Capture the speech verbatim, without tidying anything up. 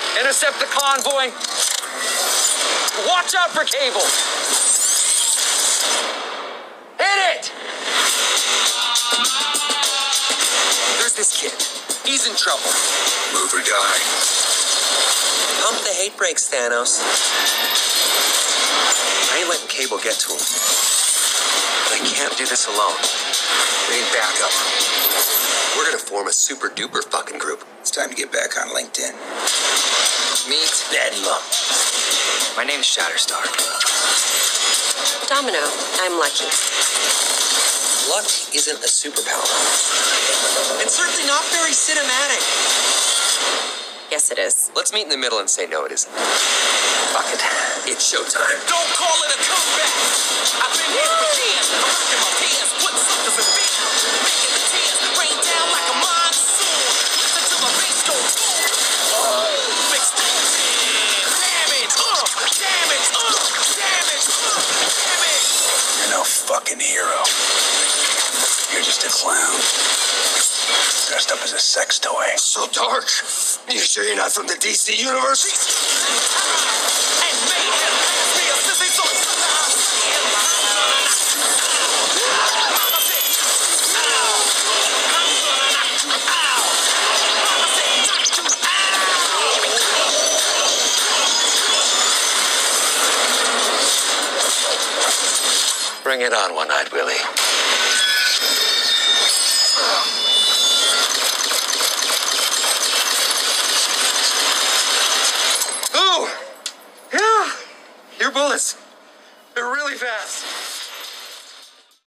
Intercept the convoy. Watch out for Cable. Hit it! There's this kid. He's in trouble. Move or die. Pump the hate brakes, Thanos. I ain't letting Cable get to him. But I can't do this alone. We need backup. We're gonna form a super duper fucking group. It's time to get back on LinkedIn. Meet Bedlam. My name's Shatterstar. Domino, I'm Lucky. Luck isn't a superpower. And certainly not very cinematic. Yes, it is. Let's meet in the middle and say no, it isn't. Fuck it. It's showtime. Don't call it a comeback. I've been here for years. I'm rocking my peers. What suckers in fear? Making the tears rain down like a monsoon. Listen to my bass go boom. Explosion. Damage. Uh. Damage. Uh. Damage. Uh. Damage. You're no fucking hero. You're just a clown. Dressed up as a sex toy. So dark. You sure you're not from the D C universe? And made him be a sissy so Bring it on, One-Eyed Willie.